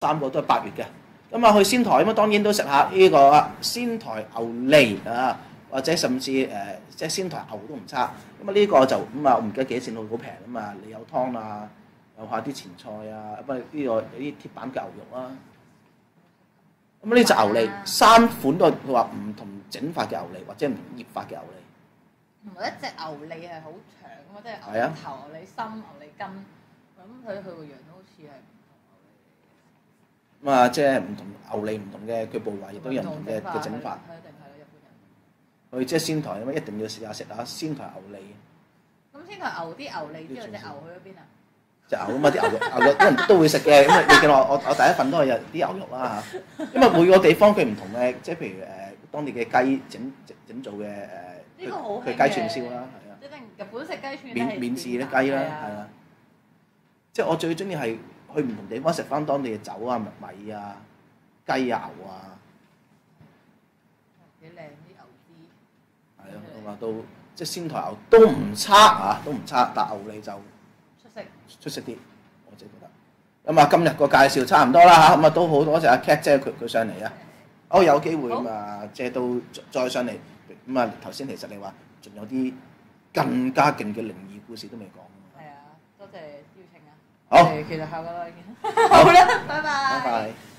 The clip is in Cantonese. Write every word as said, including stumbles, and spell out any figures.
三個都係八月嘅。咁啊去仙台咁啊，當然都食下呢個仙台牛脷啊，或者甚至誒、呃、即係仙台牛都唔差。咁啊呢個就咁啊，我唔記得幾多錢，好好平啊嘛。你有湯啊，有下啲前菜啊，咁啊呢個有啲鐵板嘅牛肉啦。咁呢隻牛脷三款都佢話唔同整法嘅牛脷，或者唔同醃法嘅牛脷。 同埋一隻牛脷係好長啊嘛，即係牛脷頭、牛脷心、牛脷筋。咁佢佢個樣都好似係唔同牛脷。 咁啊，即係唔同牛脷唔同嘅佢部位，亦都有唔同嘅嘅整法。 係一定係日本人。 去即係仙台咁啊，一定要試下食下仙台牛脷。 咁仙台牛啲牛脷之後，隻牛去咗邊啊？ 隻牛啊嘛，啲牛肉牛肉啲人都會食嘅。咁啊，你見我我我第一份都係有啲牛肉啦嚇。因為每個地方佢唔同嘅，即係譬如誒當地嘅雞整整整做嘅誒， 呢個好興嘅。 佢雞串燒啦，係啊。 一定日本食雞串免免治咧雞啦，係啊。即係我最中意係去唔同地方食翻當地嘅酒啊、米啊、雞牛啊。 幾靚啲牛脂。 係啊，咁啊都即係仙台牛都唔差啊，都唔差，但牛脷就出色出色啲，我自己覺得。咁啊，今日個介紹差唔多啦嚇，咁啊都好多謝阿 Cat 姐佢佢上嚟啊。好有機會咁啊，即係都再上嚟。咁啊頭先其實你話仲有啲更加勁嘅靈異故事都未講。 係啊，多謝邀請啊。 好， 其實下個禮拜見。好啦，拜拜。 拜拜。